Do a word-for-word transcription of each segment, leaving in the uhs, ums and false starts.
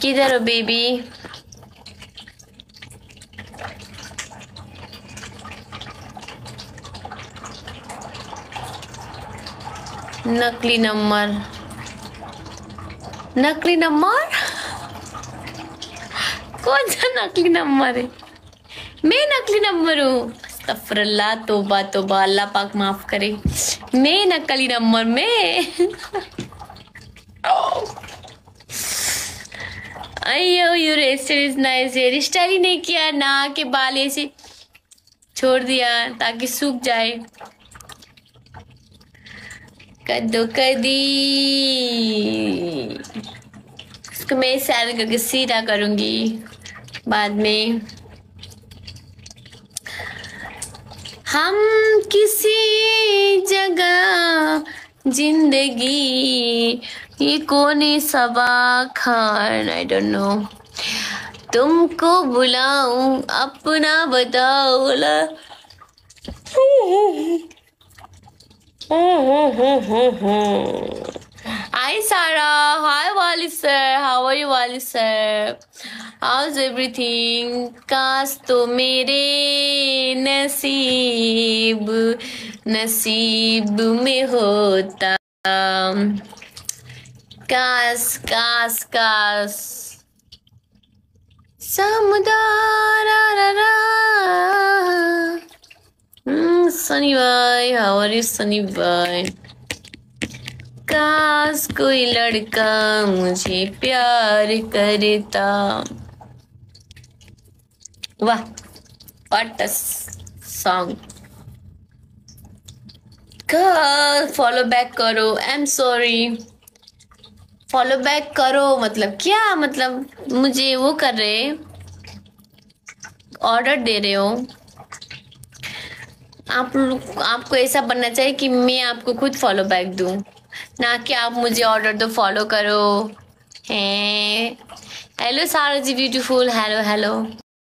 किधर हो बेबी? नकली नंबर, नकली नंबर कौन सा नकली नंबर है? मैं नकली नंबर हूँ? अस्तगफिरुल्लाह, तौबा तौबा, अल्लाह पाक माफ करे। मैं नकली नंबर में? अयो your hair style is nice. Hair style ही नहीं किया, ना के बाल ऐसे छोड़ दिया ताकि सूख जाए। कद्दू कदी इसको मैं सैर करके सीधा करूंगी बाद में। हम किसी जगह जिंदगी, ये कौन है Saba Khan? I don't know. तुमको बुलाऊं अपना बताओ ला। Hi Sarah, hi Wali sir, how are you Wali sir? How's everything? काश तो मेरे नसीब नसीब में होता, काश काश काश। समुदारा सनी भाई, how are you सनी भाई? काश कोई लड़का मुझे प्यार करता। वाह, what a song. Follow back करो, I am sorry. Follow back करो मतलब क्या? मतलब मुझे वो कर रहे, ऑर्डर दे रहे हो आप लोग। आपको ऐसा बनना चाहिए कि मैं आपको खुद फॉलो बैक दूं, ना कि आप मुझे ऑर्डर दो फॉलो करो। हैं, hello Sara ji beautiful, hello hello.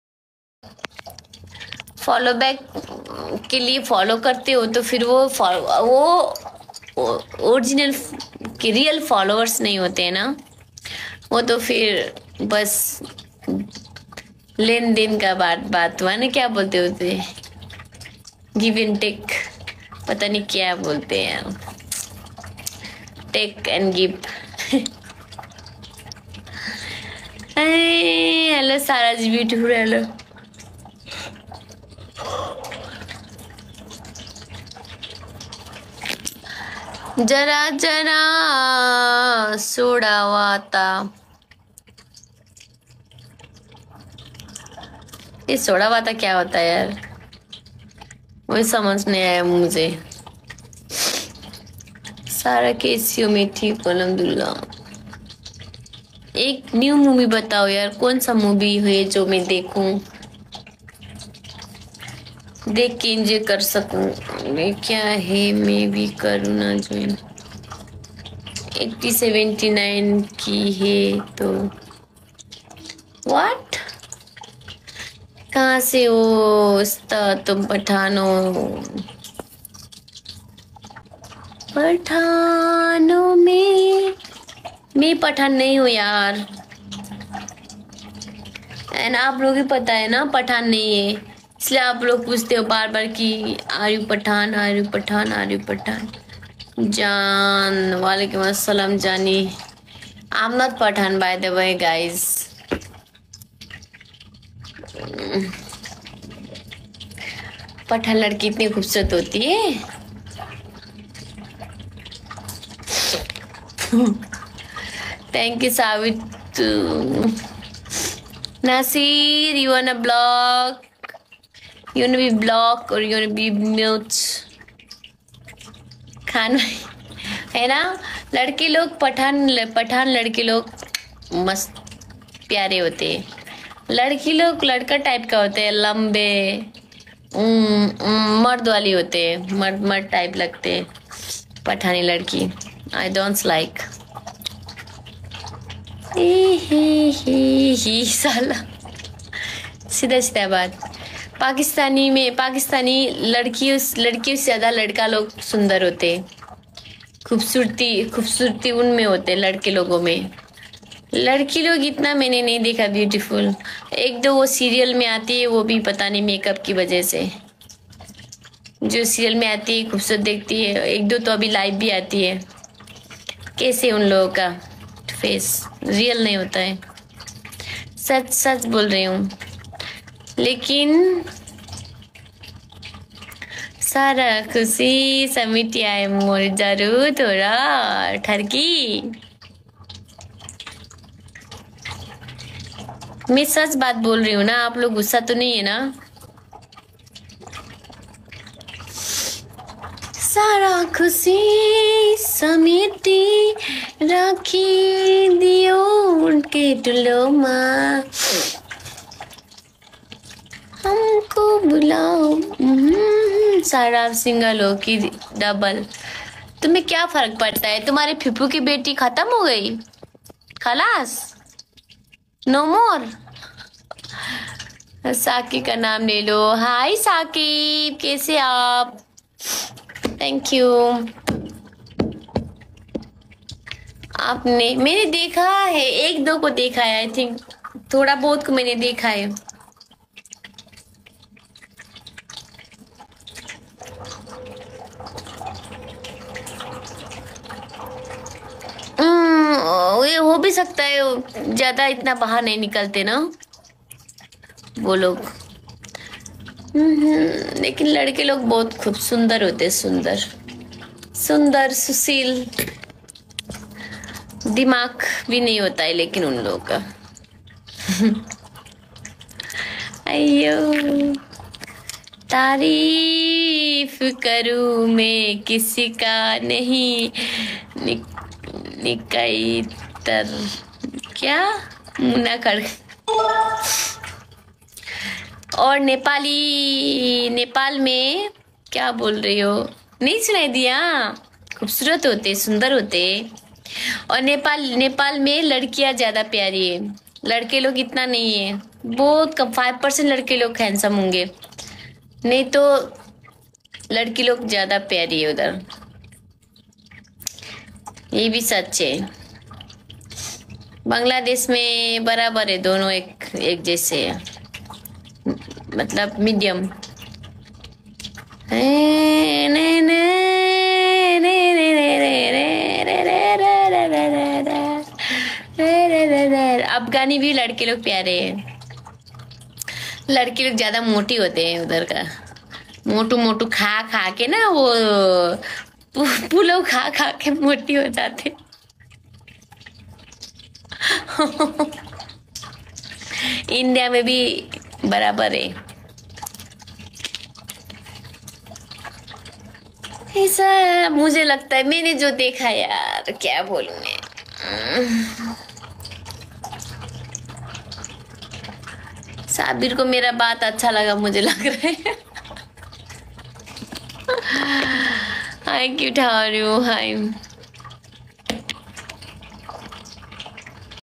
Follow back के लिए फॉलो करते हो तो फिर वो वो ओरिजिनल के रियल फॉलोअर्स नहीं होते हैं ना, वो तो फिर बस लेन देन का बात बात हुआ ना, क्या बोलते होते, गिव एंड टेक, पता नहीं क्या बोलते हैं, take and give. Hello Sara ji beautiful, hello. जरा जरा सोडावाता, ये सोडावाता क्या होता है यार? वही समझ नहीं आया मुझे। सारा कैसी हो? मैं ठीक हूँ अल्हम्दुलिल्लाह। एक न्यू मूवी बताओ यार, कौन सा मूवी है जो मैं देखूं, देख के एंजॉय कर सकूं। मैं क्या है, मैं भी करूँ ना ज्वाइन। एट्टी सेवेंटी नाइन की है तो व्हाट? कहाँ से हो उस्ताद तुम? पठानो पठानों में मैं पठान नहीं हूँ यार, एंड आप लोग ही पता है ना पठान नहीं है, इसलिए आप लोग पूछते हो बार बार कि are you Pathan, are you Pathan, are you Pathan. जान वालेकुम अस्सलाम जानी, I am not Pathan by the way guys. Pathan लड़की इतनी खूबसूरत होती है। Thank you, Savit. Nasir, you wanna block? You wanna be blocked or you wanna be mute? Khan है ना, लड़के लोग पठान पठान लड़के लोग मस्त प्यारे होते हैं। लड़की लोग लड़का टाइप का होते हैं, लंबे मर्द वाली होते हैं, मर्द मर्द टाइप लगते हैं पठानी लड़की। I don't like. ही ही ही ही साला, सीधा सीधा बात। पाकिस्तानी में पाकिस्तानी लड़कियों लड़कियों से ज्यादा लड़का लोग सुंदर होते, खूबसूरती खूबसूरती उनमें होते लड़के लोगों में। लड़की लोग इतना मैंने नहीं देखा ब्यूटीफुल। एक दो वो सीरियल में आती है, वो भी पता नहीं मेकअप की वजह से। जो सीरियल में आती है खूबसूरत देखती है, एक दो तो अभी लाइव भी आती है। कैसे उन लोगों का फेस रियल नहीं होता है, सच सच बोल रही हूँ। लेकिन सारा खुशी समिट आए मोर जरूर थोड़ा ठरकी। मैं सच बात बोल रही हूँ ना, आप लोग गुस्सा तो नहीं है ना? सारा खुशी समेटी राखी दियो उनके टुलो माँ, हमको बुलाओ। हम्म, सारा सिंगल हो की डबल, तुम्हें क्या फर्क पड़ता है? तुम्हारे फिपू की बेटी खत्म हो गई, खलास, नो मोर। साकी का नाम ले लो। हाय साकिब, कैसे आप? Thank you. आपने, मैंने देखा है, एक दो को देखा है आई थिंक, थोड़ा बहुत को मैंने देखा है। ये हो भी सकता है, ज्यादा इतना बाहर नहीं निकलते ना वो लोग। लेकिन लड़के लोग बहुत खूब सुंदर होते, सुंदर सुंदर सुशील, दिमाग भी नहीं होता है लेकिन उन लोगों का। अयो तारीफ करूं मैं किसी का नहीं, नि, निकाई तर क्या मुन्ना कर। और नेपाली, नेपाल में क्या बोल रही हो? नहीं सुनाई दिया? खूबसूरत होते, सुंदर होते। और नेपाल, नेपाल में लड़कियां ज्यादा प्यारी है, लड़के लोग इतना नहीं है। बहुत कम, फाइव परसेंट लड़के लोग हैंडसम होंगे, नहीं तो लड़की लोग ज्यादा प्यारी है उधर। ये भी सच है। बांग्लादेश में बराबर है, दोनों एक एक जैसे है, मतलब मीडियम। अफगानी भी लड़के लोग प्यारे हैं, लड़के लोग ज्यादा मोटी होते हैं उधर का, मोटू मोटू खा खा के ना, वो पुलाव खा खा के मोटी हो जाते। इंडिया में भी बराबर है ऐसा, मुझे लगता है। मैंने जो देखा यार, क्या बोलूं मैं। साबिर को मेरा बात अच्छा लगा, मुझे लग रहा है। हाय क्यों उठा रही हूँ? हाय